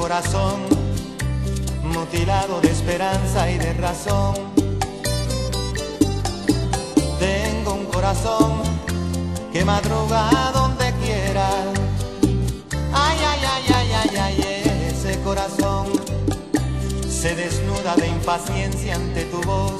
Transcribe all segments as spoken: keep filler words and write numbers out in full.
corazón, mutilado de esperanza y de razón. Tengo un corazón que madruga donde quiera. Ay, ay, ay, ay, ay, ay, ese corazón se desnuda de impaciencia ante tu voz.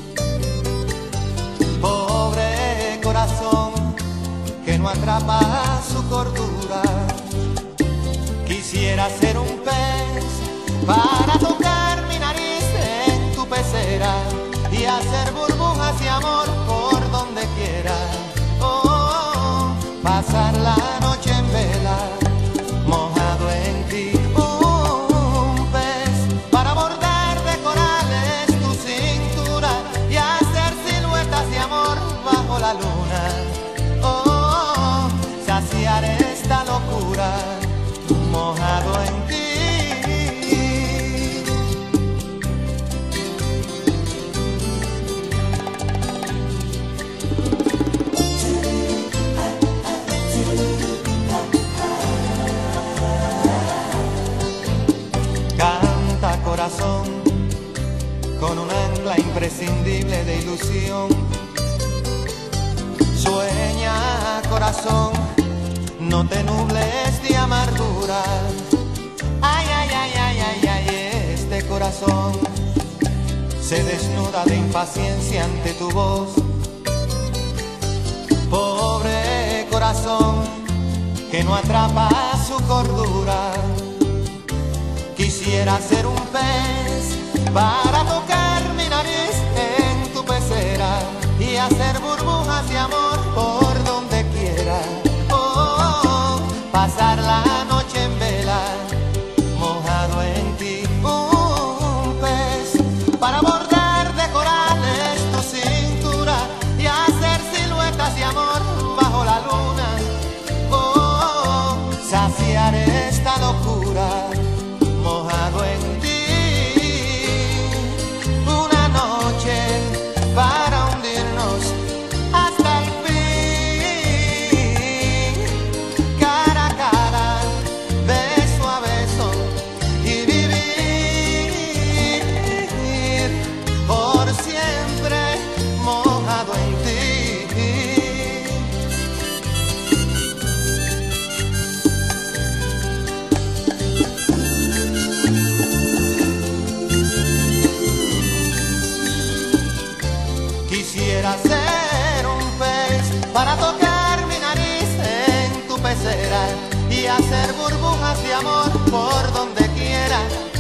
Pobre corazón que no atrapa su cordura. Quisiera ser un pez para tocar mi nariz en tu pecera y hacer burbujas de amor por donde quiera. Oh, oh, oh, pasar la noche en vela, mojado en ti. Un pez para bordar de corales tu cintura y hacer siluetas de amor bajo la luna. Oh, oh, oh, saciar esta locura, mojado en ti. Canta corazón con un ancla imprescindible de ilusión. Sueña corazón, no te nubles de amargura. Ay, ay, ay, ay, ay, ay, este corazón se desnuda de impaciencia ante tu voz. Pobre corazón que no atrapa su cordura. Quisiera ser un pez para tocar mi nariz en tu pecera y hacer burbujas de amor por donde quiera. Pasar la noche en vela, mojado en ti. Un pez para bordar de corales tu cintura y hacer siluetas de amor bajo la luna. Oh, saciar esta locura, mojado en ti. Una noche para hundirnos hasta el fin. Quisiera ser un pez para tocar mi nariz en tu pecera y hacer burbujas de amor por donde quiera.